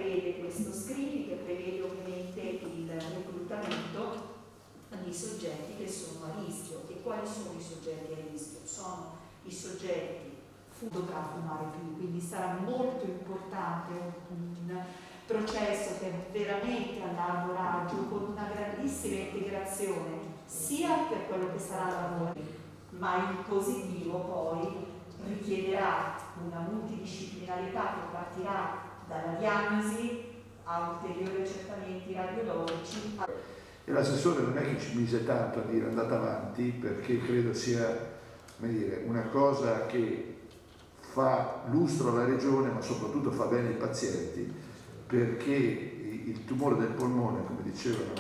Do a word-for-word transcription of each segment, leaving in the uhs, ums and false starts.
prevede questo screening, che prevede ovviamente il reclutamento di soggetti che sono a rischio. E quali sono i soggetti a rischio? Sono i soggetti dovrà fumare più, quindi sarà molto importante un, un processo che veramente a largo raggio, con una grandissima integrazione sia per quello che sarà il lavoro, ma il positivo poi richiederà una multidisciplinarietà che partirà dalla diagnosi a ulteriori accertamenti radiologici. E l'assessore non è che ci mise tanto a dire andate avanti, perché credo sia, come dire, una cosa che fa lustro alla regione, ma soprattutto fa bene ai pazienti, perché il tumore del polmone, come dicevano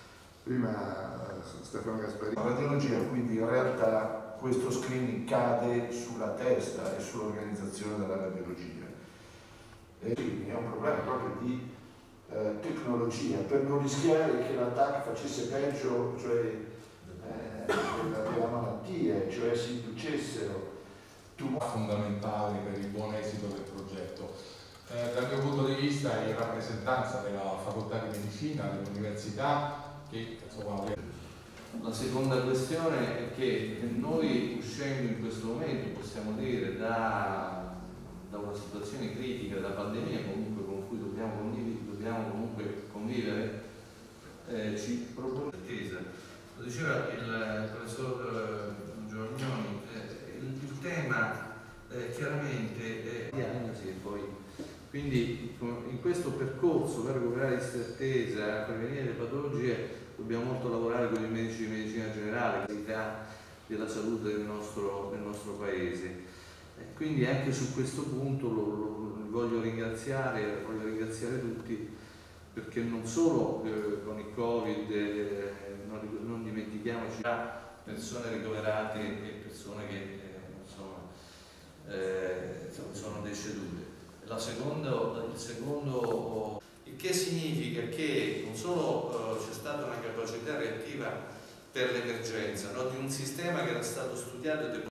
prima Stefano Gasparini, la radiologia, quindi in realtà questo screening cade sulla testa e sull'organizzazione della radiologia. E quindi è un problema proprio di eh, tecnologia, per non rischiare che la T A C facesse peggio, cioè eh, della, della malattia, cioè si inducessero fondamentali per il buon esito del progetto. Eh, dal mio punto di vista, in rappresentanza della facoltà di medicina, dell'università, che insomma... La seconda questione è che noi, uscendo in questo momento, possiamo dire, da, da una situazione critica, da pandemia comunque con cui dobbiamo convivere, dobbiamo comunque convivere eh, ci propone attesa. Lo diceva il professor Giorgnoni, eh, il, il tema eh, chiaramente è diagnosi e poi quindi in questo percorso per recuperare l'istettesa, prevenire le patologie, dobbiamo molto lavorare con i medici di medicina generale, della salute del nostro, del nostro paese. E quindi anche su questo punto lo, lo, voglio ringraziare, voglio ringraziare tutti, perché non solo eh, con il Covid eh, non, non dimentichiamoci persone ricoverate e persone che eh, insomma, eh, sono decedute. La seconda, il secondo, il che significa che non solo eh, c'è stata una capacità reattiva per l'emergenza, no, di un sistema che era stato studiato e